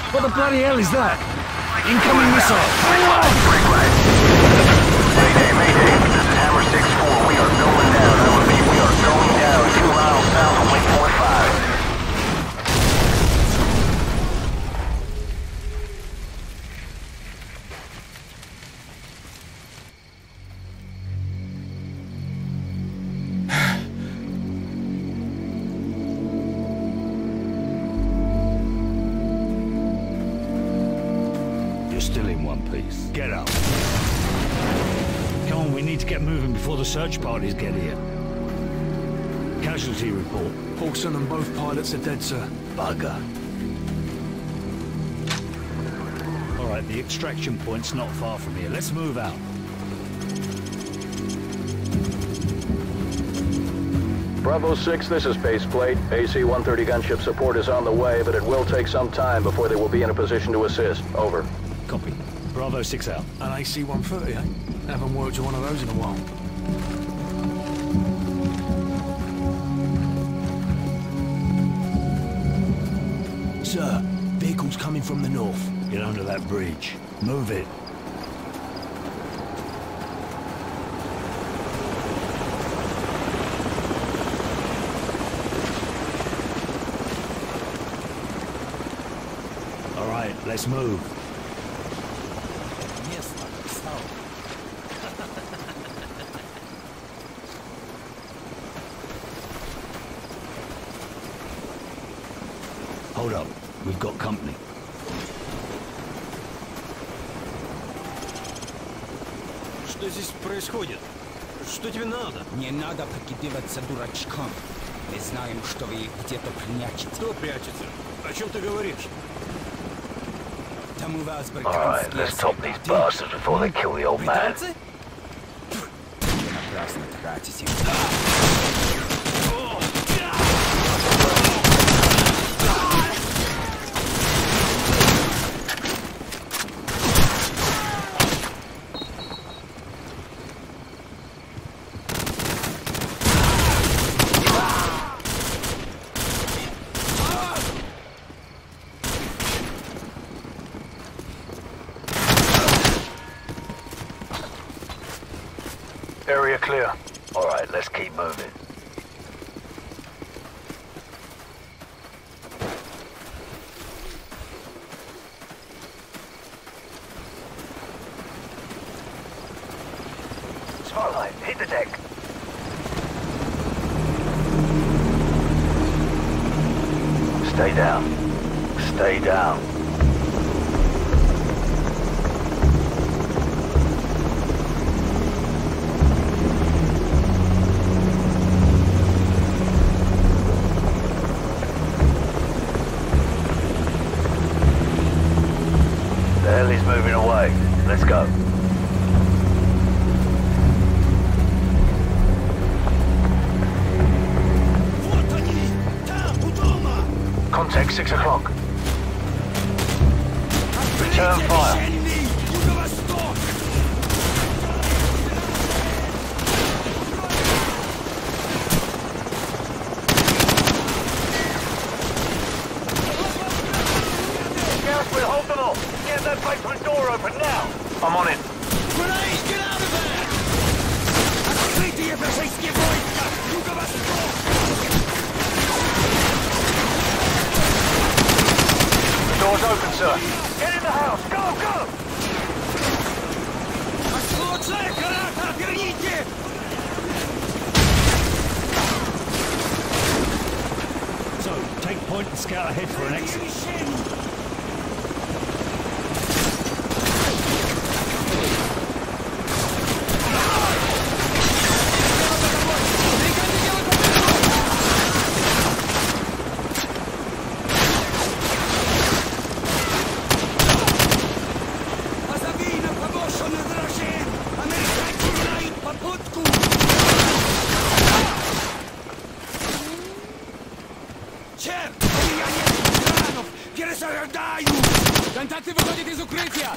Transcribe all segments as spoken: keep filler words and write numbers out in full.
What the bloody hell is that? Incoming missile! Mayday, mayday. This is Hammer six four. We are going down. I repeat, we are going down two miles south of Waypoint five. Still in one piece. Get up. Come on, we need to get moving before the search parties get here. Casualty report. Paulson and both pilots are dead, sir. Bugger. All right, the extraction point's not far from here. Let's move out. Bravo six, this is Baseplate. A C one thirty gunship support is on the way, but it will take some time before they will be in a position to assist. Over. Copy. Bravo six out. An A C one thirty, eh? Haven't worked with one of those in a while. Sir, vehicle's coming from the north. Get under that bridge. Move it. All right, let's move. Hold up. We've got company. Что здесь происходит? Что тебе надо? Не надо прикидываться дурачком. Мы знаем, что вы где-то прячете. Кто прячется? О чем ты говоришь? Там у вас Alright, let's top these bastards before they kill the old man. британцы? Вы напрасно тратите. Area clear. Alright, let's keep moving. Spotlight, hit the deck. Stay down. Stay down. The hell is moving away. Let's go. Contact six o'clock. Return fire. Scouts will hold them off. Get that basement door open now. I'm on it. Grenade, get out of there! Открытие фашистские войска! Юго-восток! The door's open, sir. Get in the house. Go, go! Лучшая карата, верните! So, take point and scout ahead for an exit. Контакты выходят из укрытия!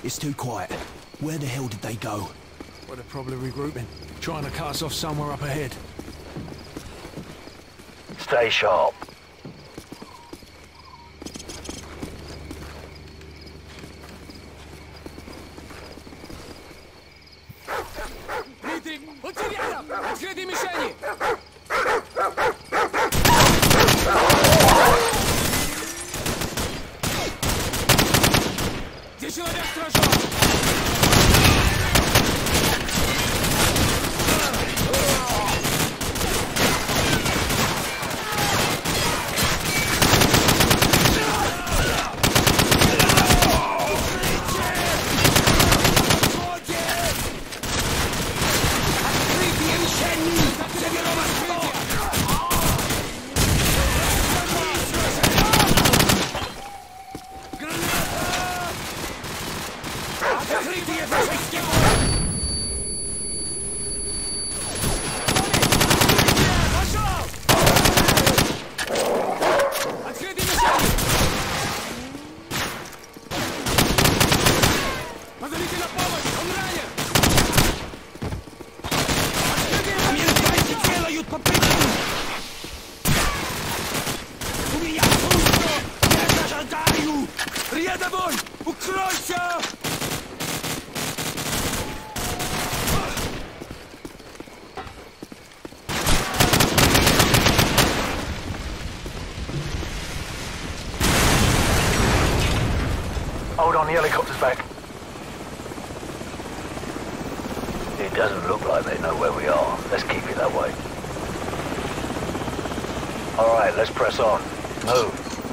It's too quiet. Where the hell did they go? Well, they're probably regrouping. Trying to cut us off somewhere up ahead. Stay sharp. Дмитрий, вот тебе рядом! Открытые мишени! Где человек сражен? Рядовой! Укройся! Hold on, the helicopter's back. It doesn't look like they know where we are. Let's keep it that way. Alright, let's press on. Move.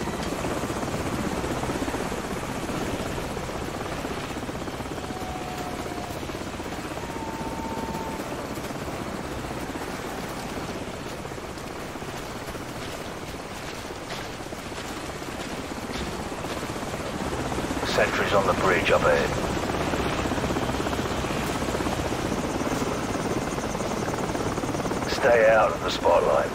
Sentries on the bridge up ahead. Stay out of the spotlight.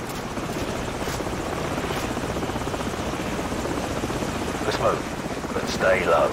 Let's move, but stay low.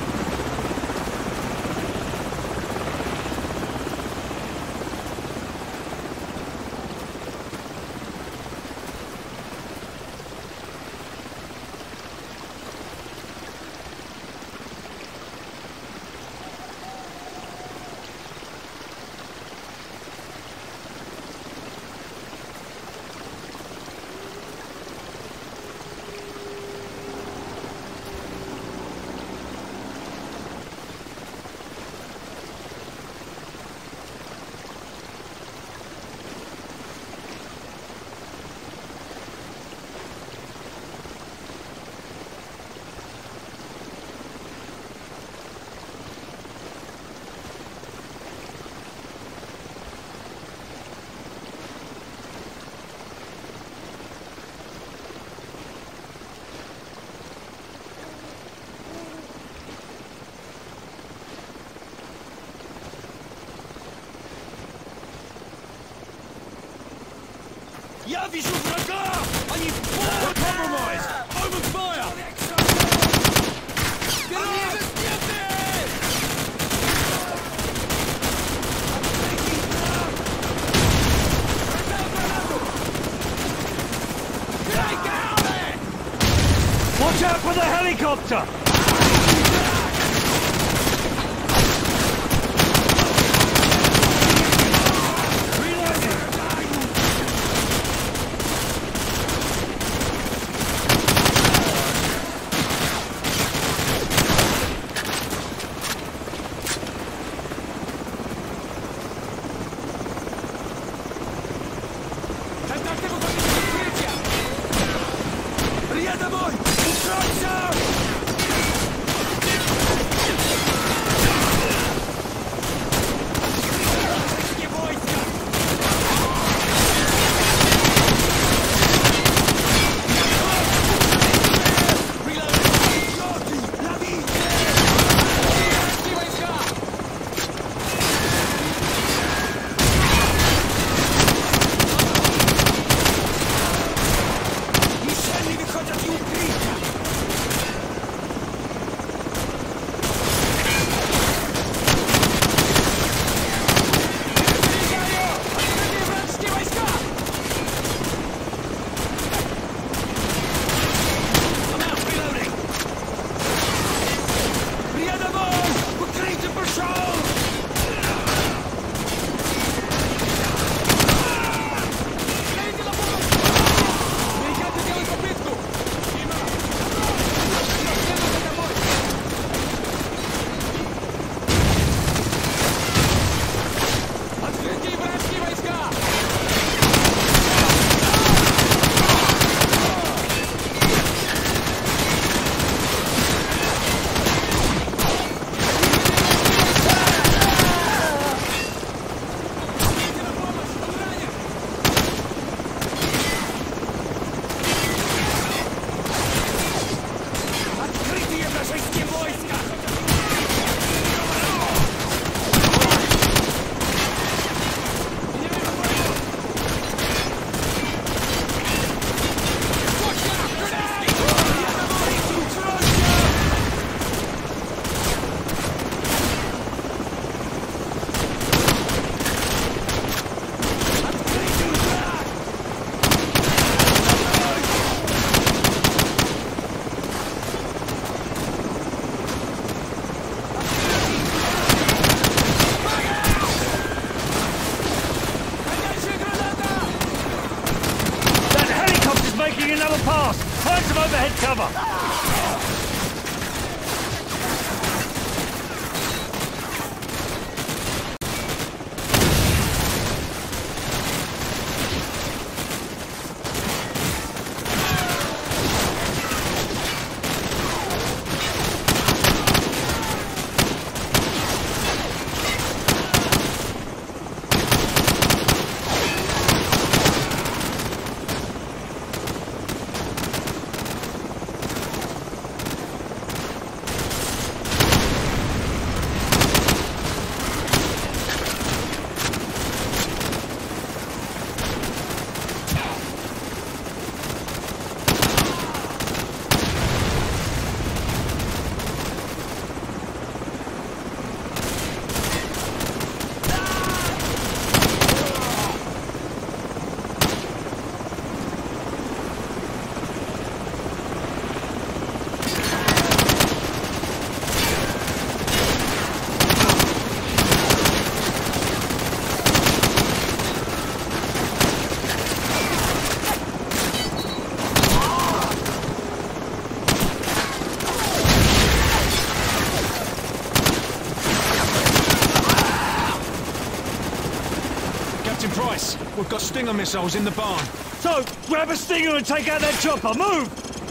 Я вижу врага! Они полностью compromised! Open fire! Watch out for the helicopter! Рядовой! Укройся! Taking another pass! Find some overhead cover! Price, we've got Stinger missiles in the barn. So, grab a Stinger and take out that chopper! Move!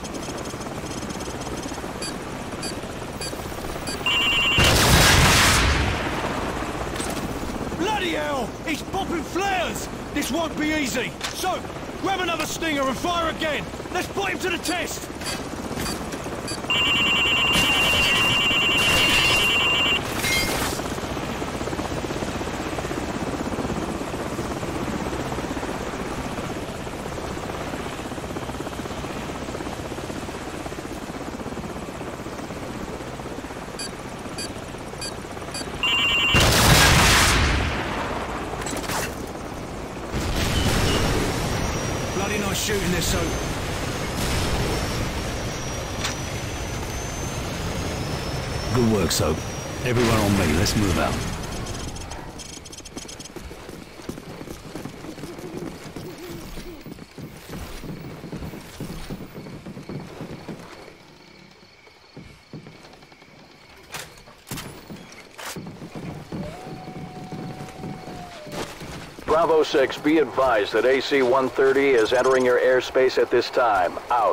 Bloody hell! He's popping flares! This won't be easy. So, grab another Stinger and fire again. Let's put him to the test! Nice shooting this, so... Good work, Soap. Everyone on me, let's move out. Bravo six, be advised that A C one thirty is entering your airspace at this time. Out.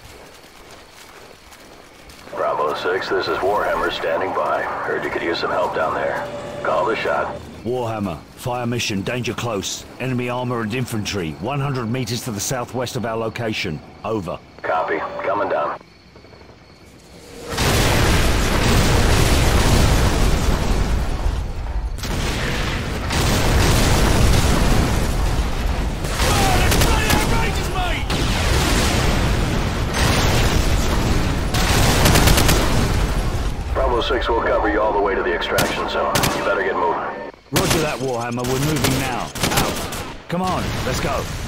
Bravo six, this is Warhammer standing by. Heard you could use some help down there. Call the shot. Warhammer, fire mission, danger close. Enemy armor and infantry, one hundred meters to the southwest of our location. Over. Copy. Coming down. six will cover you all the way to the extraction zone. You better get moving. Roger that, Warhammer. We're moving now. Out. Come on, let's go.